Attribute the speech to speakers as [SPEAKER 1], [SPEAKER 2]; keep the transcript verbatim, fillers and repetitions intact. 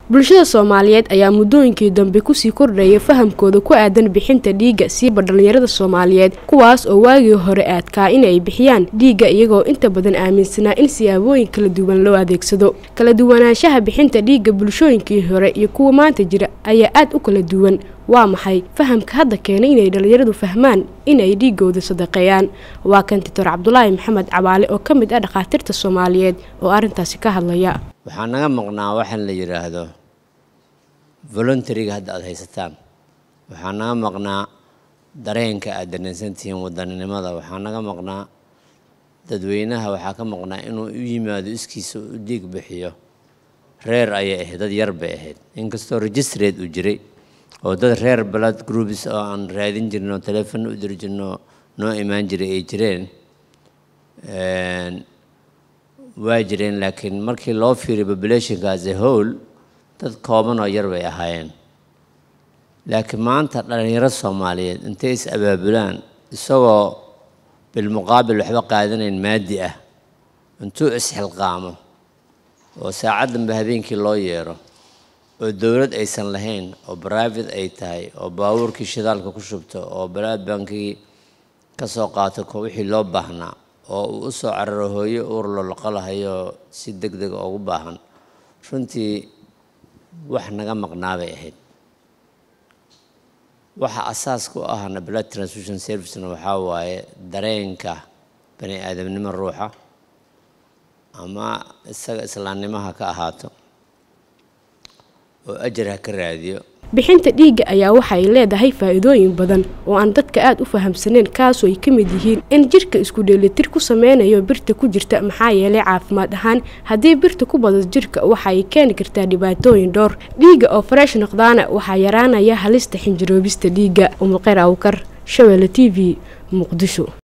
[SPEAKER 1] bulshada Soomaaliyeed ayaa muddooyinkii dambe ku sii kordhayay fahamkooda ku aadan bixinta dhiigga si dhalinyarada Soomaaliyeed kuwaas oo waagii hore aadka in ay bixiyaan dhiigga iyagoo inta badan aaminsanaa in siyaabooyin kala duwan loo adeegsado kala duwanaanshaha bixinta dhiigga bulshooyinkii hore iyo kuwa maanta jira ayaa aad u kala duwan waa maxay fahamka hadda keenay inay dhalinyaradu fahmaan in ay dhiigooda sadaqeeyaan waa kan Doctor Cabdullaahi Maxamed Cabaale oo kamid ah dhaqaatiirta Soomaaliyeed oo arintaasi ka hadlaya
[SPEAKER 2] waxaa naga maqnaa waxaan la yiraahdo voluntary hadda aad haysataan waxaa naga maqnaa dareenka aad danaysantiin wadaninimada waxaa naga maqnaa dadweynaha waxaa ka maqnaa inuu u yimaado iskiisa u dhiig bixiyo reer ayay ahayd dad yar bay ahayd inkastoo registered u jiray oo dad reer blood groups oo aan raadin jirno telefoon u dir jirno noo imaan jiray ay jireen een waa jireen laakiin markii loo fiiriyo population as a whole dad kooban oo yar bay ahaayeen laakiin maanta dhalinyarada Soomaaliyeed intay is abaabulaan isagoo bil muqaabil waxba qaadanayn maadi ah intuu is xilqaamo oo saacadan habeenkii loo yeero oo dawlad aysan lahayn oo private ay tahay oo baabuurkii shidaalka ku shubto oo balaad banki ka soo qaato ko wixii loo baahnaa oo uu soo cararo hooyo uur loo qalahayo si degdeg ah ugu baahan runtii wax naga maqnaabay ahayd waxa asaas ku ah blood transfusion service waxa waaye dareenka bani aadamnimo ruuxa ama isaga islaamnimada ka ahaato oo ajir ka raadiyo
[SPEAKER 1] bixinta dhiigga ayaa waxay leedahay faa'iidooyin badan oo aan dadka aad u fahamsaneen kaas oo ay kamid yihiin in jirka isku dheelitir ku sameeyo birta ku jirta maxaa yeelay caafimaad ahaan hadii birta ku badato jirka waxa ay keeni kartaa dhibaatooyin dhowr dhiigga oo fresh noqdaana waxa yaraanaya halista xinjiroobista dhiigga Umul Khayr Awkar Shabeelle T V Muqdisho.